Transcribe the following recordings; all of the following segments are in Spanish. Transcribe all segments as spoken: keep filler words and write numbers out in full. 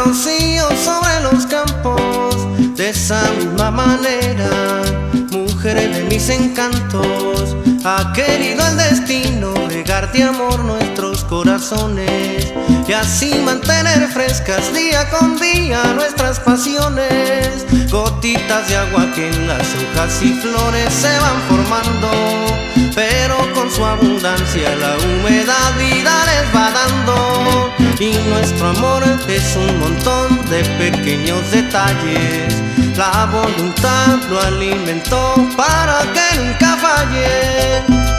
rocío sobre los campos. De esa misma manera, mujer de mis encantos, ha querido el destino regar de amor nuestros corazones y así mantener frescas día con día nuestras pasiones. Gotitas de agua que en las hojas y flores se van formando, pero con su abundancia la humedad vida les va dando. Y nuestro amor es un montón de pequeños detalles. La voluntad lo alimentó para que nunca falle.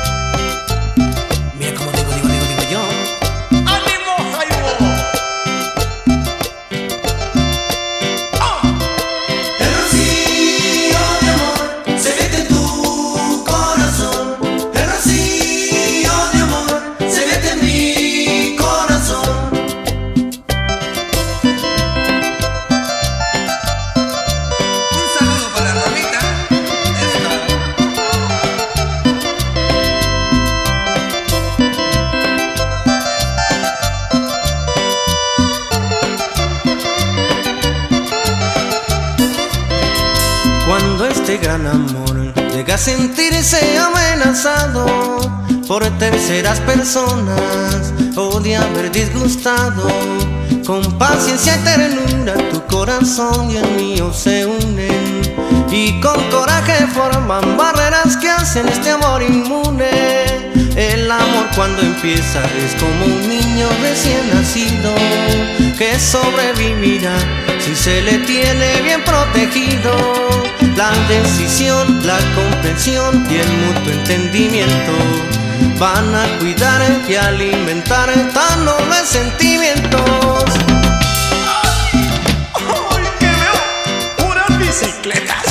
Mira como digo, digo, digo, digo yo. ¡Ánimo, Jairo! ¡Ah! El rocío de amor se mete en tu corazón. El rocío de amor se mete en mi corazón. Un saludo para Ramita. Cuando este gran amor llega a sentirse amenazado por terceras personas o de haber disgustado, con paciencia y ternura tu corazón y el mío se unen y con coraje forman barreras que hacen este amor inmune. El amor cuando empieza es como un niño recién nacido que sobrevivirá si se le tiene bien protegido. La decisión, la comprensión y el mutuo entendimiento van a cuidar y alimentar tan nobles sentimientos. ¡Ay, que veo! ¡Puras bicicletas!